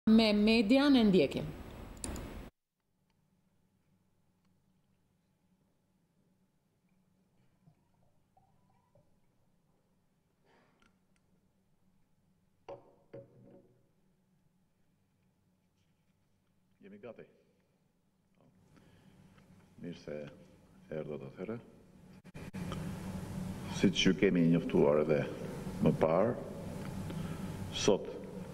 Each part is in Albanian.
Me median e ndjekim. Jemi gati. Mirë se erdhët atëherë. Siç ju kemi njoftuar edhe më parë, sot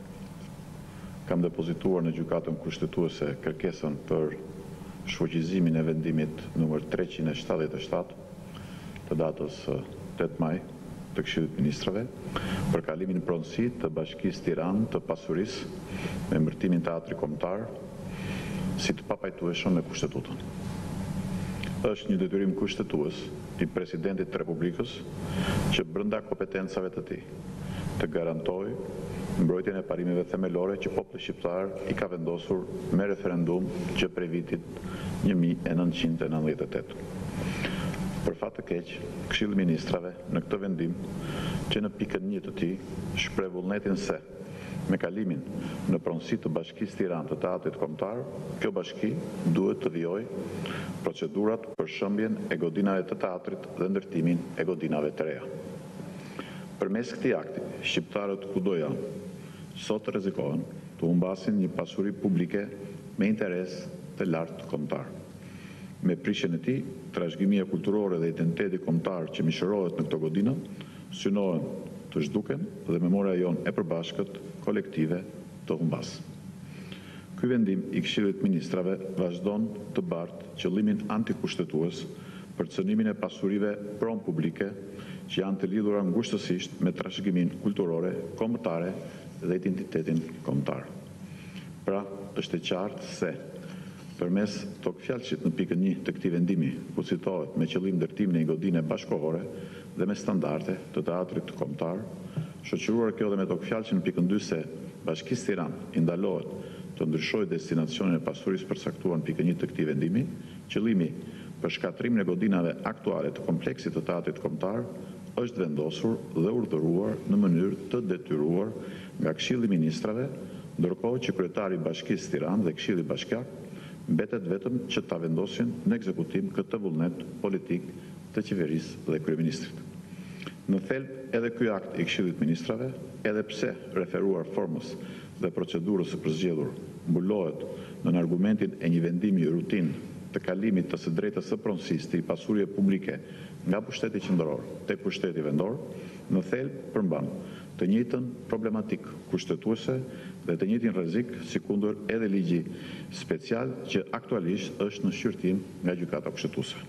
kam depozituar në gjykatën kushtetuese kërkesën për shfuqizimin e vendimit numër 377 të datës 8 maj të Këshillit Ministrave për kalimin pronësi të Bashkisë Tiranë të pasurisë me emërtimin Teatri Kombëtar si të papajtueshëm me Kushtetutën. Është një detyrim kushtetues i Presidentit të Republikës që brenda kompetencave të tij të garantojë mbrojtjen e parimeve themelore që populli shqiptar i ka vendosur me referendum që prej vitit 1998. Për fat të keq, Këshilli i Ministrave në këtë vendim, që në pikën 1 të tij shpreh vullnetin se me kalimin në pronësi të Bashkisë Tiranë të Teatrit Kombëtar, kjo bashki duhet të vijojë procedurat për shëmbjen e godinave të teatrit dhe ndërtimin e godinave të reja. Përmes këtij akti, shqiptarët kudo janë, sot rrezikohen të humbasin një pasuri publike me interes të lartë kombëtar. Me prishjen e tij, trashëgimia kulturore dhe identiteti kombëtar që mishërohet në këto godina, synohen të zhduken dhe memoria jonë e përbashkët kolektive të humbas. Ky vendim i Këshillit Ministrave vazhdon të bartë qëllimin antikushtetues për cënimin e pasurive pron publike që janë të lidhura ngushtësisht me trashëgimin kulturore, kombëtare dhe identitetin kombëtar. Pra, është e qartë se përmes tokfjalësit në pikën 1 të këtij vendimi, ku citohet me qëllim ndërtimin e një godine bashkëkohore dhe me standarde të teatrit kombëtar, shoqëruar kjo dhe me tokfjalësin në pikën 2 se Bashkisë Tiranë i ndalohet të ndryshojë destinacionin e pasurisë përcaktuar në pikën 1 të këtij vendimi, qëllimi për shkatrimin e godinave aktuale të kompleksit të teatrit kombëtar është vendosur dhe urdhëruar në mënyrë të detyruar nga Këshilli i Ministrave, ndërkohë që kryetari i Bashkisë Tiranë dhe Këshilli Bashkiak mbetet vetëm që ta vendosin në ekzekutim këtë vullnet politik të qeverisë dhe kryeministrit. Në thelb edhe ky akt i Këshillit Ministrave, edhe pse referuar formës dhe procedurës së përzgjedhur mbulohet në argumentin e një vendimi rutinë të kalimit të së drejtës së pronësisë të pasurie publike nga pushteti qendror tek pushteti vendor, në thelb përmban të njëjtën problematik kushtetuese dhe të njëjtin rrezik sikundër edhe ligji special që aktualisht është në shqyrtim nga gjykata kushtetuese.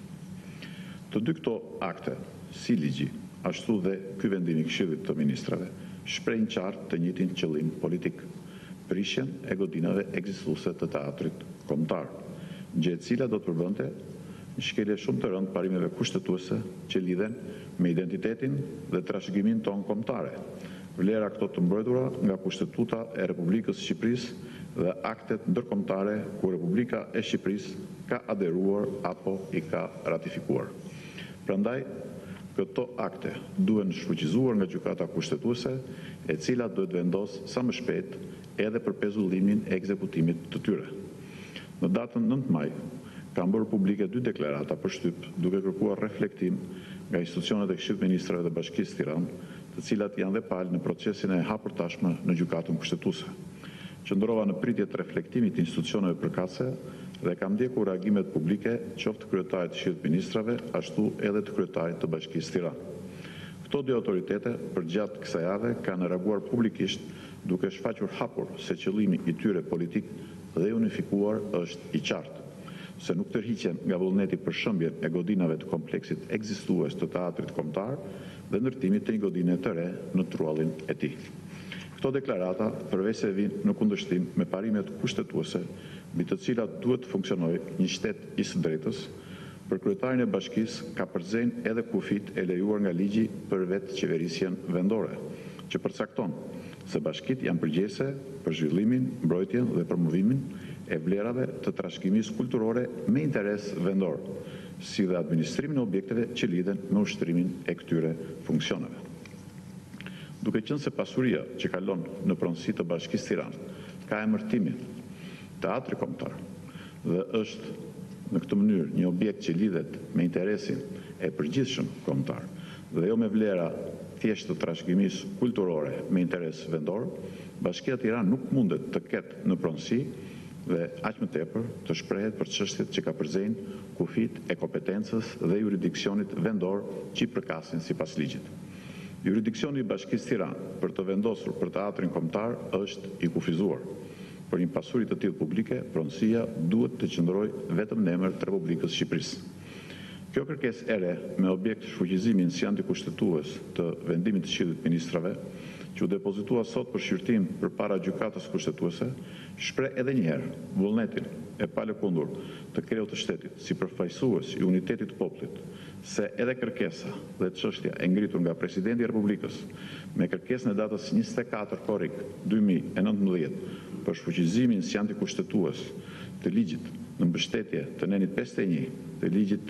Të dy këto akte, si ligji, ashtu dhe ky vendim i Këshillit të Ministrave, shprehin qartë të njëjtin qëllim politik: prishjen e godinave ekzistuese të teatrit kombëtar, gjë e cila do të përbënte një shkelje shumë të rëndë parimeve kushtetuese që lidhen me identitetin dhe trashëgimin tonë kombëtare, vlera këto të mbrojtura nga Kushtetuta e Republikës së Shqipërisë dhe aktet ndërkombëtare ku Republika e Shqipërisë ka aderuar apo i ka ratifikuar. Prandaj, këto akte duhen shfuqizuar nga gjykata kushtetuese, e cila duhet vendos sa më shpejt edhe për pezullimin e ekzekutimit të tyre. Në datën 9 maj, kanë bërë publike 2 deklarata për shtyp, duke kërkuar reflektim nga institucionet e Këshillit Ministrave dhe Bashkisë Tiranë, të cilat janë dhe palë në procesin e hapur tashmë në gjykatën kushtetuese. Qëndrova në pritje të reflektimit të institucioneve përkatëse dhe kam ndjekur reagimet publike qoftë kryetarit të Këshillit Ministrave, ashtu edhe të kryetarit të Bashkisë Tiranë. Këto dy autoritete përgjatë kësaj jave kanë reaguar publikisht duke shfaqur hapur se qëllimi i tyre politik dhe unifikuar është i qartë, se nuk tërhiqen nga vullneti për shëmbjen e godinave të kompleksit ekzistues të teatrit kombëtar dhe ndërtimit të një godine të re në truallin e tij. Këto deklarata përveç se vijnë në kundërshtim me parimet kushtetuese, mbi të cilat duhet të funksionojë një shtet i së drejtës, për kryetarin e bashkisë ka përzenjë edhe kufit e lejuar nga ligji për vetë qeverisjen vendore, që përcakton se bashkitë janë përgjegjëse për zhvillimin, mbrojtjen dhe promovimin e vlerave të trashëgimisë kulturore me interes vendor, si dhe administrimin e objekteve që lidhen me ushtrimin e këtyre funksioneve. Duke qenë se pasuria që kalon në pronësi të Bashkisë Tiranë ka emërtimin Teatri Kombëtar dhe është në këtë mënyrë një objekt që lidhet me interesin e përgjithshëm kombëtar dhe jo me vlera thjesht të trashëgimisë kulturore me interes vendor, Bashkia e Tiranës nuk mundet të ketë në pronësi dhe aq më tepër të shprehet për çështjet që ka përzejnë kufit e kompetencës dhe jurisdiksionit vendor që i përkasin sipas ligjit. Juridiksioni i Bashkisë Tiranë për të vendosur për teatrin kombëtar është i kufizuar. Për një pasuri të tillë publike, pronësia duhet të qëndrojë vetëm në emër të Republikës së Shqipërisë. Kjo kërkesë e re me objekt shfuqizimin si antikushtetues të vendimit të Këshillit të Ministrave, që u depozitua sot për shqyrtim përpara gjykatës kushtetuese, shpreh edhe një herë vullnetin e palëkundur të kreut të shtetit si përfaqësues i unitetit të popullit, se edhe kërkesa dhe çështja e ngritur nga Presidenti i Republikës me kërkesën e datës 24 korrik 2019 për shfuqizimin si antikushtetues të ligjit në mbështetje të nenit 51 të ligjit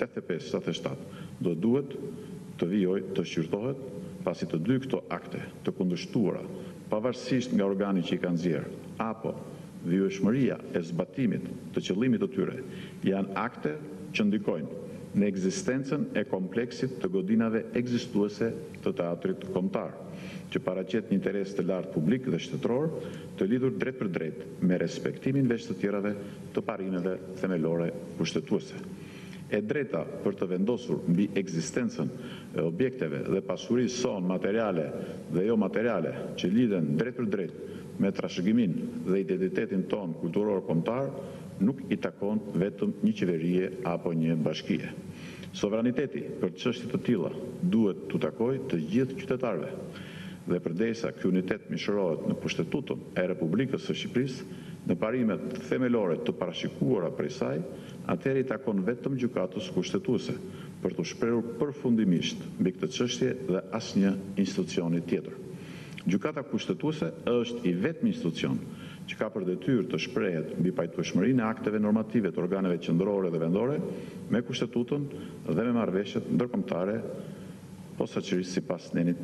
85-77 do duhet të vijojë të shqyrtohet pasi të dy këto akte të kundërshtuara, pavarësisht nga organi që i kanë nxjerrë, apo vijshmëria e zbatimit të qëllimit të tyre, janë akte që ndikojnë në ekzistencën e kompleksit të godinave ekzistuese të teatrit kombëtar, që paraqet një interes të lartë publik dhe shtetëror, të lidhur drejt për drejt me respektimin veç të tjerave të parimeve themelore kushtetuese. E drejta për të vendosur mbi ekzistencën e objekteve dhe pasurisë sonë materiale dhe jo materiale që lidhen drejt për drejt me trashëgimin dhe identitetin ton kulturor kombëtar nuk i takon vetëm një qeverie apo një bashkie. Sovraniteti për çështje të tilla duhet t'u takojë të gjithë qytetarëve. Dhe përdesa ky unitet mishërohet në Kushtetutën e Republikës së Shqipërisë, në parimet themelore të parashikuara prej saj, atëherë i takon vetëm gjykatës kushtetuese për të shprehur përfundimisht mbi këtë çështje dhe asnjë institucioni tjetër. Gjykata kushtetuese është i vetmi institucion që ka për detyrë të shprehet mbi pajtueshmërinë e akteve normative të organeve qendrore dhe vendore me Kushtetutën dhe me marrëveshjet ndërkombëtare posaçërisht sipas nenit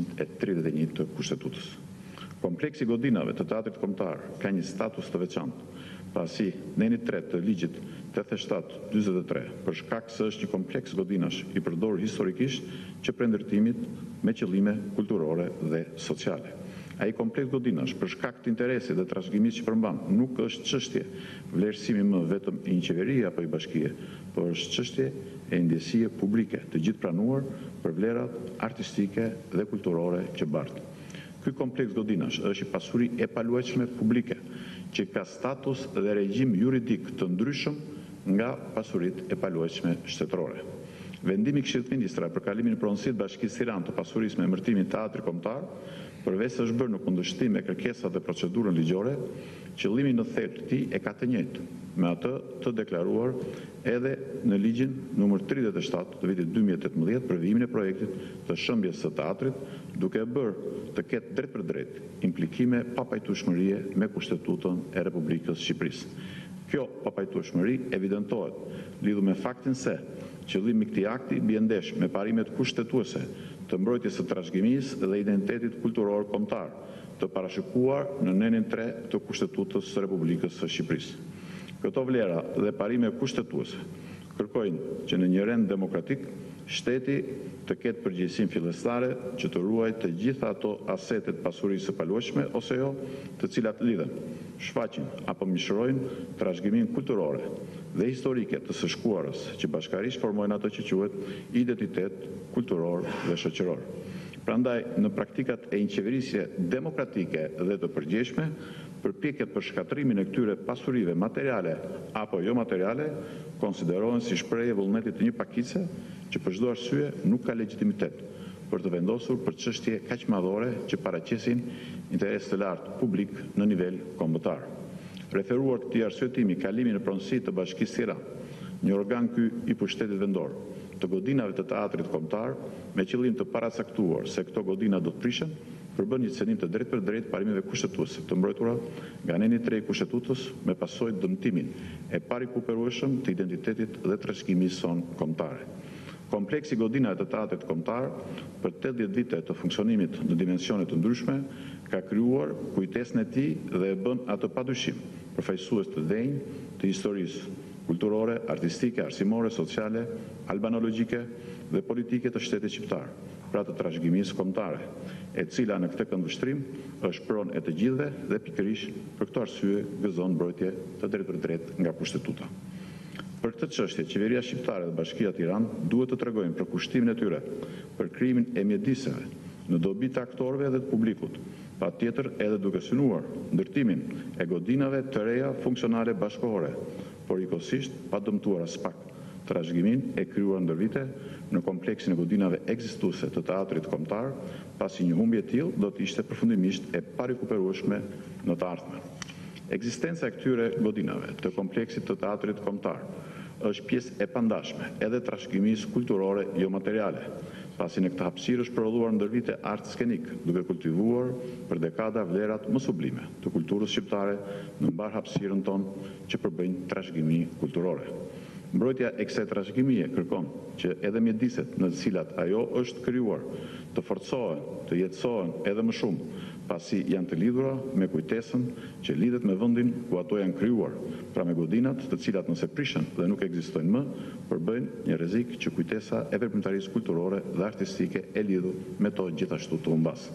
131 të Kushtetutës. Kompleksi godinave të teatrit kombëtar ka një status të veçantë, pasi neni 3 të ligjit 87-43 për shkak se është një kompleks godinash i përdorur historikisht që për ndërtimit me qëllime kulturore dhe sociale. Ai kompleks godinash për shkak të interesit dhe trashëgimisë që përmban nuk është çështje vlerësimi më vetëm i një qeverie apo i bashkie, por është çështje e ndjesie publike të gjithë pranuar për vlerat artistike dhe kulturore që bart. Ky kompleks godinash është i pasuri e paluajtshme publike, që ka status dhe regjim juridik të ndryshëm nga pasuritë e paluajtshme shtetërore. Vendimi i Këshillit të Ministrave për kalimin në pronësi të Bashkisë Tiranë të pasurisë me emërtimin Teatri Kombëtar, përveç se është bërë në kundërshtim me kërkesat dhe procedurën ligjore, qëllimi në thelb të tij e ka të njëjtë me atë të deklaruar edhe në ligjin numër 37 të vitit 2018 për vijimin e projektit të shëmbjes së teatrit, duke bërë të ketë drejt për drejt implikime pa pajtueshmërie me Kushtetutën e Republikës së Shqipërisë. Kjo papajtueshmëri evidentohet lidhur me faktin se qëllimi i këtij akti bie ndesh me parimet kushtetuese të mbrojtjes së trashëgimisë dhe identitetit kulturor kombëtar, të parashikuar në nenin 3 të Kushtetutës së Republikës së Shqipërisë. Këto vlera dhe parime kushtetuese kërkojnë që në një rend demokratik shteti të ketë përgjegjësinë fillestare që të ruajë të gjitha ato asetet pasurisë së paluajtshme ose jo, të cilat lidhen, shfaqin apo mishërojnë trashëgiminë kulturore dhe historike të së shkuarës që bashkërisht formojnë ato që quhet identitet kulturor dhe shoqëror. Prandaj, në praktikat e një qeverisje demokratike dhe të përgjegjshme, përpjekjet për shkatrimin e këtyre pasurive materiale apo jo materiale konsiderohen si shprehje vullnetit të një pakice që për çdo arsye nuk ka legjitimitet për të vendosur për çështje kaq madhore që paraqesin interes të lartë publik në nivel kombëtar. Referuar këtij arsyetimi kalimin në pronësi të Bashkisë Tiranë, një organ ky i pushtetit vendor, të godinave të teatrit kombëtar me qëllim të paracaktuar se këto godina do të prishen, përbën një cenim të drejt për drejt parimeve kushtetuese të mbrojtura nga neni 3 i Kushtetutës me pasojë dëmtimin e parikuperueshëm të identitetit dhe trashëgimisë sonë kombëtare. Kompleksi godinave të teatrit kombëtar për 80 vite të funksionimit në dimensione të ndryshme ka krijuar kujtesën e tij dhe e bën atë padyshim përfaqësues të denj të historisë kulturore, artistike, arsimore, sociale, albanologjike dhe politike të shtetit shqiptar, pra të trashëgimisë kombëtare, e cila në këtë këndvështrim është pronë e të gjithëve dhe pikërisht për këtë arsye gëzon mbrojtje të drejtë nga kushtetuta. Për këtë çështje, qeveria shqiptare dhe Bashkia e Tiranës duhet të tregojnë për kushtimin e tyre për krijimin e mjediseve në dobi të aktorëve dhe të publikut, patjetër edhe duke synuar ndërtimin e godinave të reja funksionale bashkëkohore, por ikosisht pa dëmtuar as pak trashëgimin e krijuar ndër vite në kompleksin e godinave ekzistuese të teatrit kombëtar, pasi një humbje e tillë do të ishte përfundimisht e parikuperueshme në të ardhmen. Ekzistenca e këtyre godinave të kompleksit të teatrit kombëtar është pjesë e pandashme edhe trashëgimisë kulturore jo materiale, pasi në këtë hapësirë është prodhuar ndër vite art skenik, duke kultivuar për dekada vlerat më sublime të kulturës shqiptare në mbar hapësirën tonë që përbëjnë trashëgimi kulturore. Mbrojtja e kësaj trashëgimie kërkon që edhe mjediset në të cilat ajo është krijuar të forcohen, të jetësohen edhe më shumë, pasi janë të lidhura me kujtesën që lidhet me vendin ku ato janë krijuar, pra me godinat të cilat nëse prishen dhe nuk ekzistojnë më, përbëjnë një rrezik që kujtesa e veprimtarisë kulturore dhe artistike e lidhur me to gjithashtu të humbas.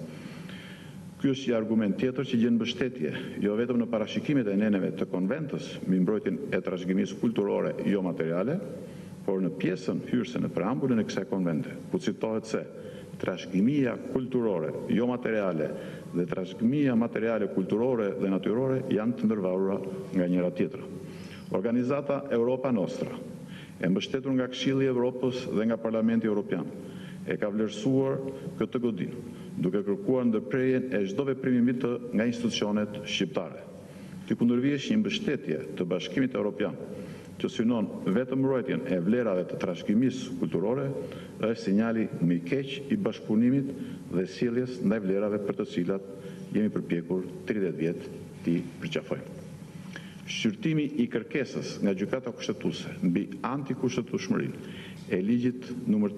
Ky është një argument tjetër që gjen mbështetje jo vetëm në parashikimet e neneve të konventës mbi mbrojtjen e trashëgimisë kulturore jo materiale, por në pjesën hyrëse në preambulën e kësaj konvente, ku citohet se trashëgimia kulturore jo materiale dhe trashëgimia materiale kulturore dhe natyrore janë të ndërvarura nga njëra tjetra. Organizata Europa Nostra, e mbështetur nga Këshilli i Evropës dhe nga Parlamenti Evropian, e ka vlerësuar këtë godinë, duke kërkuar ndërprerjen e çdo veprimi nga institucionet shqiptare. Ky kundërvjesh një mbështetje të Bashkimit Evropian, që synon vetëm mbrojtjen e vlerave të trashëgimisë kulturore, është sinjali më i keq i bashkëpunimit dhe sjelljes ndaj vlerave për të cilat jemi përpjekur 30 vjet t'i përqafojmë. Shqyrtimi i kërkesës nga gjykata kushtetuese mbi antikushtetueshmërinë e ligjit nr.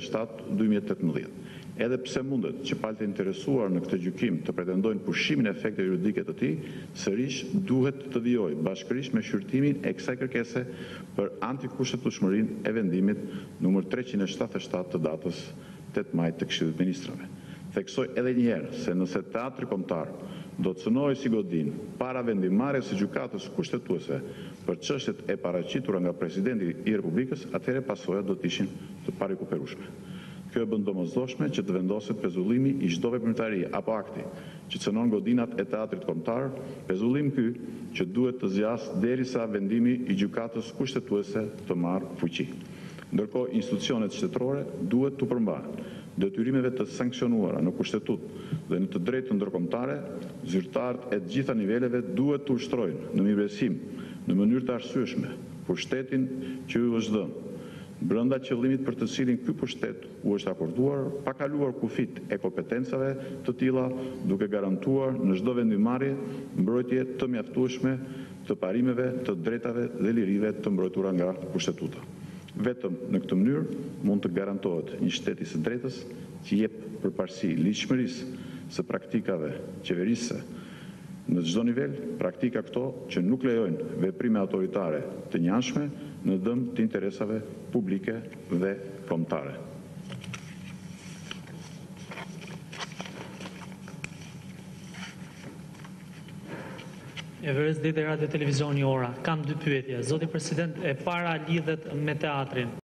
37/2018, edhe pse mundet që palët e interesuar në këtë gjykim të pretendojnë pushimin e efekte juridike të tij, sërish duhet të vijojë bashkërisht me shqyrtimin e kësaj kërkese për antikushtetueshmërinë e vendimit nr. 377 të datës 8 maj të Këshillit të Ministrave. Theksoj edhe një herë se nëse teatri kombëtar do të cënohej si godinë para vendimarrjes së gjykatës kushtetuese për çështjet e paraqitura nga presidenti i Republikës, atëherë pasojat do të ishin të parikuperueshme. Kjo e bën domosdoshme që të vendoset pezullimi i çdo veprimtari apo akti që cënon godinat e teatrit kombëtar, pezullim ky që duhet të zgjasë derisa vendimi i gjykatës kushtetuese të marrë fuqi. Ndërkohë institucionet shtetërore duhet të përmbahen detyrimeve të sankcionuara në kushtetut dhe në të drejtë ndërkombëtare, zyrtarët e të gjitha niveleve duhet të ushtrojnë në mirëbesim, në mënyrë të arsyeshme, pushtetin që ju është dhënë, brenda qëllimit për të cilin ky pushtet u është akorduar, pa kaluar kufit e kompetencave të tilla, duke garantuar në çdo vendimarrje mbrojtje të mjaftueshme të parimeve, të drejtave dhe lirive të mbrojtura nga kushtetuta. Vetëm në këtë mënyrë mund të garantohet një shtet i së drejtës që jep përparësi ligjshmërisë së praktikave qeverisë në çdo nivel, praktika këto që nuk lejojnë veprime autoritare të njanshme në dëm të interesave publike dhe kombëtare. Everest Dete Radio Televizioni Ora. Kam dy pyetje. Zoti president, e para lidhet me teatrin.